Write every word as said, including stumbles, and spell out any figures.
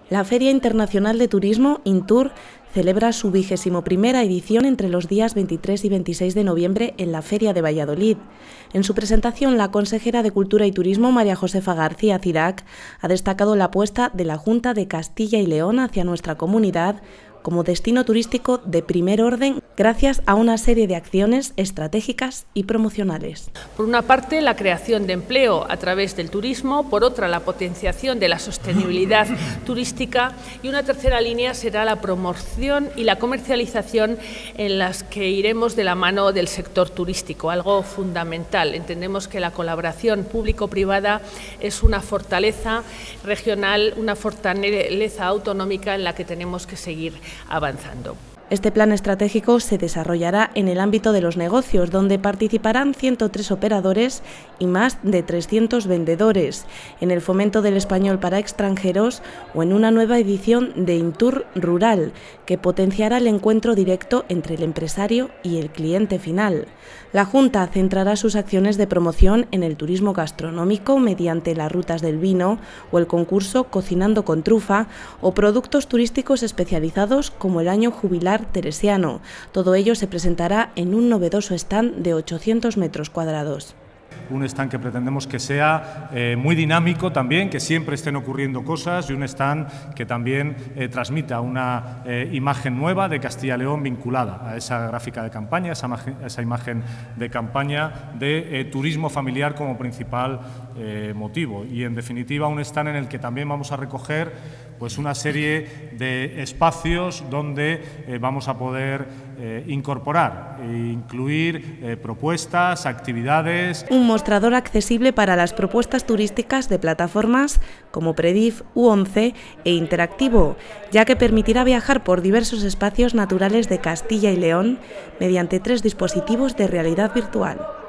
La Feria Internacional de Turismo, Intur, celebra su vigésimo primera edición entre los días veintitrés y veintiséis de noviembre en la Feria de Valladolid. En su presentación, la consejera de Cultura y Turismo, María Josefa García Cirac, ha destacado la apuesta de la Junta de Castilla y León hacia nuestra comunidad como destino turístico de primer orden gracias a una serie de acciones estratégicas y promocionales. Por una parte, la creación de empleo a través del turismo, por otra, la potenciación de la sostenibilidad turística y una tercera línea será la promoción y la comercialización en las que iremos de la mano del sector turístico, algo fundamental. Entendemos que la colaboración público-privada es una fortaleza regional, una fortaleza autonómica en la que tenemos que seguir avanzando. Este plan estratégico se desarrollará en el ámbito de los negocios, donde participarán ciento tres operadores y más de trescientos vendedores, en el fomento del español para extranjeros o en una nueva edición de Intur Rural, que potenciará el encuentro directo entre el empresario y el cliente final. La Junta centrará sus acciones de promoción en el turismo gastronómico mediante las rutas del vino o el concurso Cocinando con Trufa o productos turísticos especializados como el año jubilar teresiano. Todo ello se presentará en un novedoso stand de ochocientos metros cuadrados. Un stand que pretendemos que sea eh, muy dinámico también, que siempre estén ocurriendo cosas y un stand que también eh, transmita una eh, imagen nueva de Castilla y León vinculada a esa gráfica de campaña, esa, esa imagen de campaña de eh, turismo familiar como principal eh, motivo. Y en definitiva un stand en el que también vamos a recoger pues una serie de espacios donde eh, vamos a poder eh, incorporar e incluir eh, propuestas, actividades. Un mostrador accesible para las propuestas turísticas de plataformas como Predif u ONCE e interactivo, ya que permitirá viajar por diversos espacios naturales de Castilla y León mediante tres dispositivos de realidad virtual.